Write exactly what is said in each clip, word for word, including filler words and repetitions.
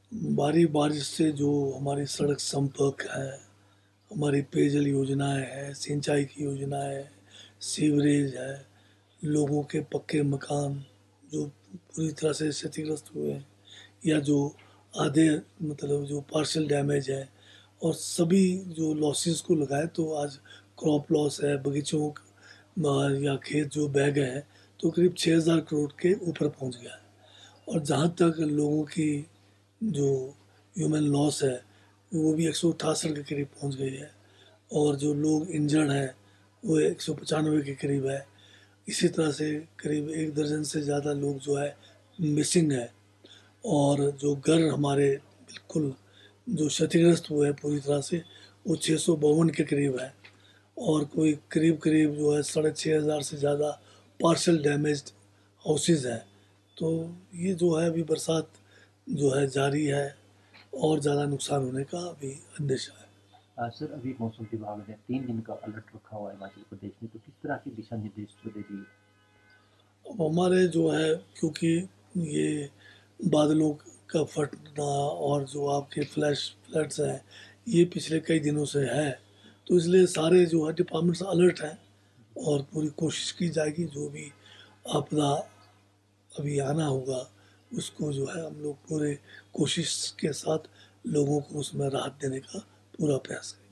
भारी बारिश से जो हमारी सड़क संपर्क है, हमारी पेयजल योजनाएं हैं, सिंचाई की योजनाएं है, सीवरेज है, लोगों के पक्के मकान जो पूरी तरह से क्षतिग्रस्त हुए हैं या जो आधे मतलब जो पार्शियल डैमेज है, और सभी जो लॉसेस को लगाए तो आज क्रॉप लॉस है, बगीचों या खेत जो बह गए हैं तो करीब छः हज़ार करोड़ के ऊपर पहुंच गया है। और जहाँ तक लोगों की जो ह्यूमन लॉस है वो भी एक सौ अठासठ के करीब पहुंच गई है, और जो लोग इंजर्ड हैं वो एक सौ पचानवे के करीब है। इसी तरह से करीब एक दर्जन से ज़्यादा लोग जो है मिसिंग है, और जो घर हमारे बिल्कुल जो क्षतिग्रस्त हुए हैं पूरी तरह से वो छः सौ बावन के करीब है, और कोई करीब करीब जो है साढ़े छः हज़ार से ज़्यादा पार्शल डैमेज्ड हाउसेज हैं। तो ये जो है अभी बरसात जो है जारी है और ज़्यादा नुकसान होने का अभी अंदेशा है। आ, सर, अभी मौसम विभाग ने तीन दिन का अलर्ट रखा हुआ है हिमाचल प्रदेश में, तो किस तरह के दिशा निर्देश जो दे दिए? अब हमारे जो है क्योंकि ये बादलों का फटना और जो आपके फ्लैश फ्लड्स हैं ये पिछले कई दिनों से है, तो इसलिए सारे जो है डिपार्टमेंट्स अलर्ट हैं, और पूरी कोशिश की जाएगी जो भी आपदा अभी आना होगा उसको जो है हम लोग पूरे कोशिश के साथ लोगों को उसमें राहत देने का पूरा प्रयास करेंगे।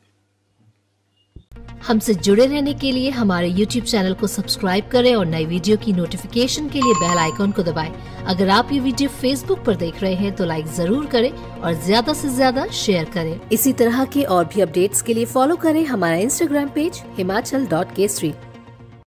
हमसे जुड़े रहने के लिए हमारे यूट्यूब चैनल को सब्सक्राइब करें और नई वीडियो की नोटिफिकेशन के लिए बेल आइकॉन को दबाएं। अगर आप ये वीडियो फेसबुक पर देख रहे हैं तो लाइक जरूर करें और ज्यादा से ज्यादा शेयर करें। इसी तरह के और भी अपडेट्स के लिए फॉलो करें हमारा Instagram page Himachal dot Kesari.